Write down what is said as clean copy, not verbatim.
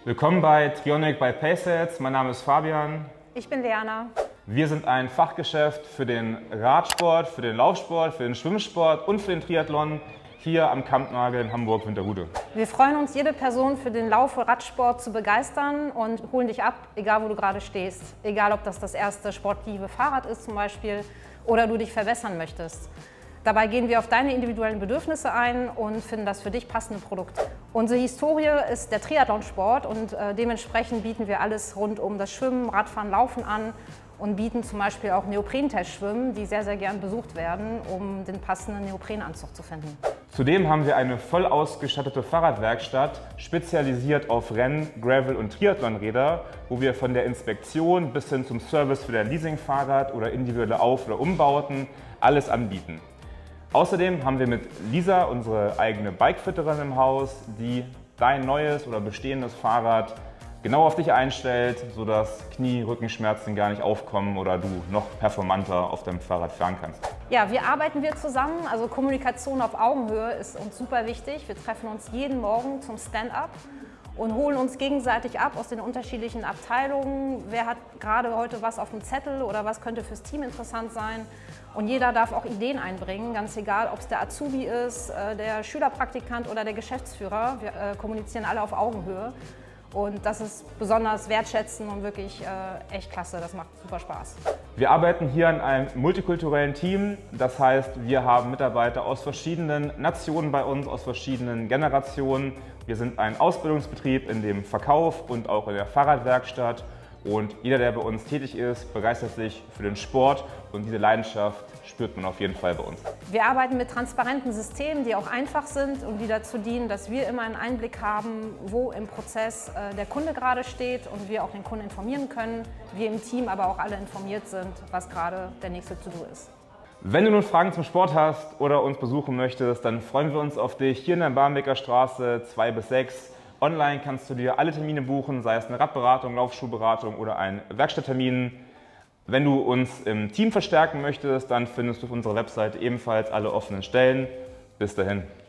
Willkommen bei Trionic by Paysets. Mein Name ist Fabian. Ich bin Leana. Wir sind ein Fachgeschäft für den Radsport, für den Laufsport, für den Schwimmsport und für den Triathlon hier am Kampnagel in Hamburg-Winterhude. Wir freuen uns, jede Person für den Lauf- und Radsport zu begeistern und holen dich ab, egal wo du gerade stehst. Egal, ob das erste sportive Fahrrad ist zum Beispiel oder du dich verbessern möchtest. Dabei gehen wir auf deine individuellen Bedürfnisse ein und finden das für dich passende Produkt. Unsere Historie ist der Triathlonsport und dementsprechend bieten wir alles rund um das Schwimmen, Radfahren, Laufen an und bieten zum Beispiel auch Neoprentestschwimmen, die sehr, sehr gern besucht werden, um den passenden Neoprenanzug zu finden. Zudem haben wir eine voll ausgestattete Fahrradwerkstatt, spezialisiert auf Renn-, Gravel- und Triathlonräder, wo wir von der Inspektion bis hin zum Service für dein Leasingfahrrad oder individuelle Auf- oder Umbauten alles anbieten. Außerdem haben wir mit Lisa unsere eigene Bikefitterin im Haus, die dein neues oder bestehendes Fahrrad genau auf dich einstellt, sodass Knie-, Rückenschmerzen gar nicht aufkommen oder du noch performanter auf deinem Fahrrad fahren kannst. Ja, wie arbeiten wir zusammen? Also Kommunikation auf Augenhöhe ist uns super wichtig. Wir treffen uns jeden Morgen zum Stand-up und holen uns gegenseitig ab aus den unterschiedlichen Abteilungen. Wer hat gerade heute was auf dem Zettel oder was könnte fürs Team interessant sein? Und jeder darf auch Ideen einbringen, ganz egal, ob es der Azubi ist, der Schülerpraktikant oder der Geschäftsführer. Wir kommunizieren alle auf Augenhöhe. Und das ist besonders wertschätzend und wirklich echt klasse. Das macht super Spaß. Wir arbeiten hier in einem multikulturellen Team. Das heißt, wir haben Mitarbeiter aus verschiedenen Nationen bei uns, aus verschiedenen Generationen. Wir sind ein Ausbildungsbetrieb in dem Verkauf und auch in der Fahrradwerkstatt. Und jeder, der bei uns tätig ist, begeistert sich für den Sport und diese Leidenschaft spürt man auf jeden Fall bei uns. Wir arbeiten mit transparenten Systemen, die auch einfach sind und die dazu dienen, dass wir immer einen Einblick haben, wo im Prozess der Kunde gerade steht und wir auch den Kunden informieren können. Wir im Team aber auch alle informiert sind, was gerade der nächste To-Do ist. Wenn du nun Fragen zum Sport hast oder uns besuchen möchtest, dann freuen wir uns auf dich hier in der Barmbeker Straße 2 bis 6. Online kannst du dir alle Termine buchen, sei es eine Radberatung, Laufschuhberatung oder ein Werkstatttermin. Wenn du uns im Team verstärken möchtest, dann findest du auf unserer Website ebenfalls alle offenen Stellen. Bis dahin.